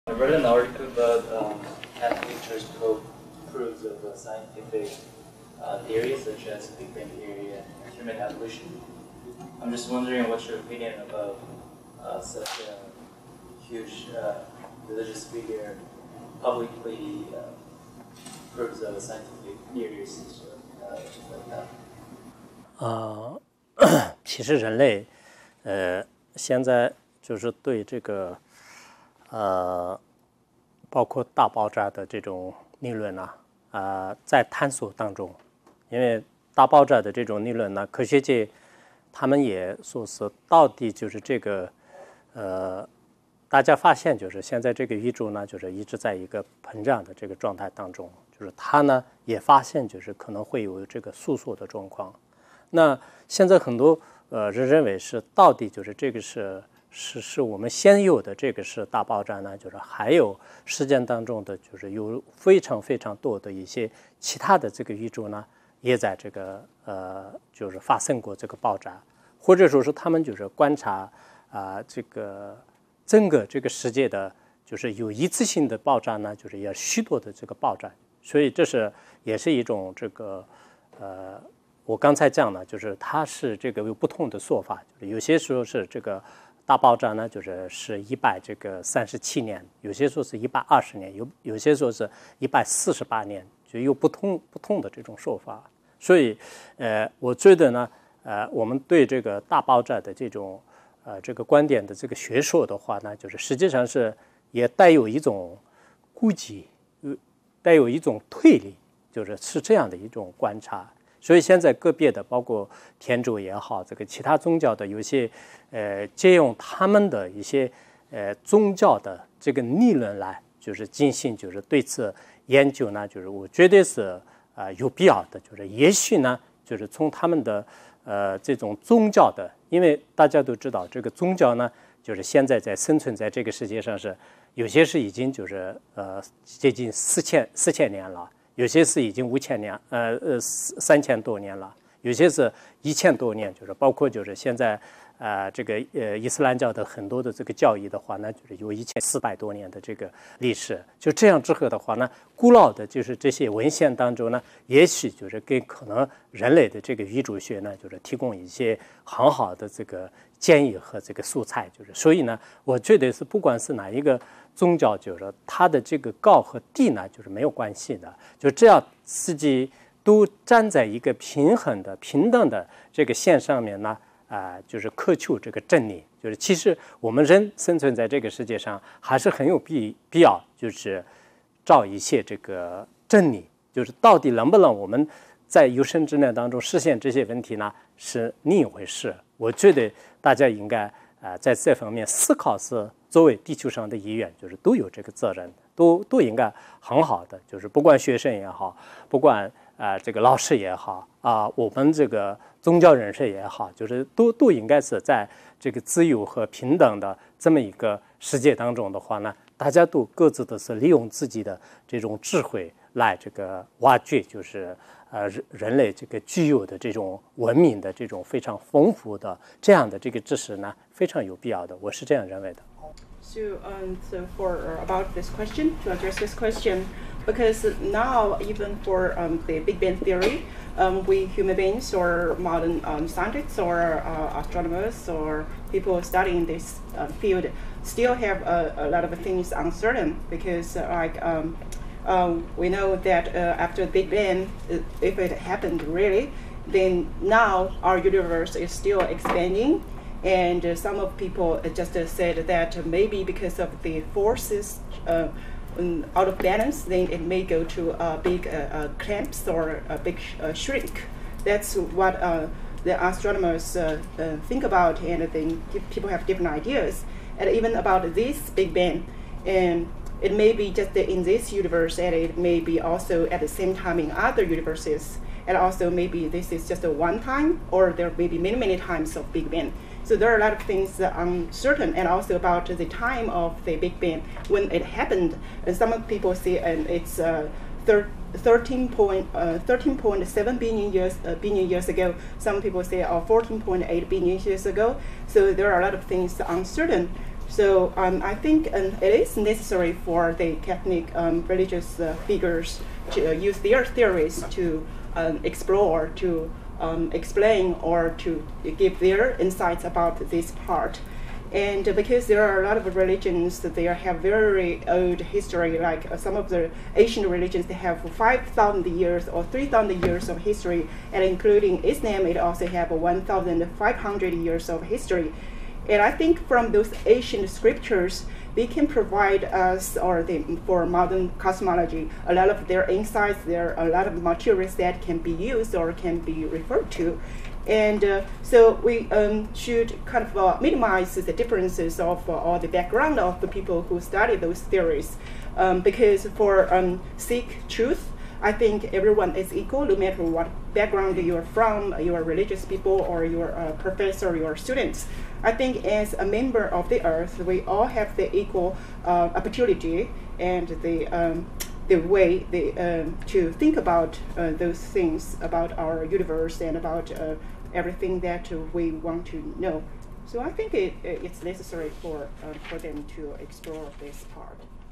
I read an article about half pictures proofs of scientific theories such as Big Bang theory and human evolution. I'm just wondering what's your opinion about such a huge religious figure publicly proves of scientific theories like that. 其实人类，现在就是对这个，包括大爆炸的这种理论呢，在探索当中。因为大爆炸的这种理论呢，科学界他们也说是到底就是这个，大家发现就是现在这个宇宙呢，就是一直在一个膨胀的这个状态当中，就是它呢也发现就是可能会有这个收缩的状况。那现在很多人认为是到底就是这个是我们现有的这个是大爆炸呢，就是还有时间当中的就是有非常非常多的一些其他的这个宇宙呢，也在这个就是发生过这个爆炸，或者说是他们就是观察这个整个这个世界的就是有一次性的爆炸呢，就是也许多的这个爆炸，所以这也是一种这个我刚才讲了，就是它是这个有不同的说法，就是有些时候是这个大爆炸呢，就是137年，有些说是120年，有些说是148年，就有不同的这种说法。所以我觉得呢，我们对这个大爆炸的这种这个观点的这个学说的话呢，就是实际上是也带有一种估计，带有一种推理，是这样的一种观察。所以现在个别的，包括天主也好，这个其他宗教的，有些借用他们的一些宗教的这个理论来，就是进行就是对此研究呢，就是我觉得是有必要的，就是也许呢，就是从他们的这种宗教的，因为大家都知道这个宗教呢，就是现在在生存在这个世界上是有些是已经就是接近4000年了。有些是已经5000年，3000多年了，有些是1000多年，就是包括就是现在这个伊斯兰教的很多的这个教义的话呢，就是有1400多年的这个历史。就这样之后的话呢，古老的就是这些文献当中呢，也许就是给可能人类的这个宇宙学呢，就是提供一些很好的这个建议和这个素材。就是所以呢，我觉得是不管是哪一个宗教，就是它的这个高和低呢，就是没有关系的，就这样自己都站在一个平衡的、平等的这个线上面呢，就是渴求这个真理。就是其实我们人生存在这个世界上，还是很有必要，就是找一些这个真理，就是到底能不能我们在有生之年当中实现这些问题呢，是另一回事。我觉得大家应该在这方面思考是作为地球上的一员，就是都有这个责任，都应该很好的，就是不管学生也好，不管这个老师也好我们这个宗教人士也好，就是都应该是在这个自由和平等的这么一个世界当中的话呢，大家都各自的是利用自己的这种智慧来这个挖掘，就是人类这个具有的这种文明的这种非常丰富的这样的这个知识呢，非常有必要的，我是这样认为的。 So for about this question, to address this question, because now even for the Big Bang theory, we human beings or modern scientists or astronomers or people studying this field still have a lot of things uncertain because we know that after the Big Bang, if it happened really, then now our universe is still expanding. And some of people just said that maybe because of the forces out of balance, then it may go to a big collapse or a big shrink. That's what the astronomers think about, and then people have different ideas. And even about this Big Bang, and it may be just in this universe, and it may be also at the same time in other universes. And also maybe this is just a one time, or there may be many times of Big Bang. So there are a lot of things uncertain, and also about the time of the Big Bang when it happened. And some people say it's 13.7 billion years ago. Some people say 14.8 billion years ago. So there are a lot of things uncertain. So I think it is necessary for the Catholic religious figures to use their theories to explore, to explain, or to give their insights about this part. And because there are a lot of religions that they have very old history, like some of the Asian religions, they have 5,000 years or 3,000 years of history, and including Islam, it also have 1,500 years of history. And I think from those ancient scriptures, they can provide us, or for modern cosmology, a lot of their insights. There are a lot of materials that can be used or can be referred to. And so we should kind of minimize the differences of or the background of the people who study those theories. Because for seek truth, I think everyone is equal, no matter what background you're from, you're religious people, or you're a professor, you're students. I think as a member of the earth, we all have the equal opportunity and the way to think about those things about our universe and about everything that we want to know. So I think it's necessary for them to explore this part.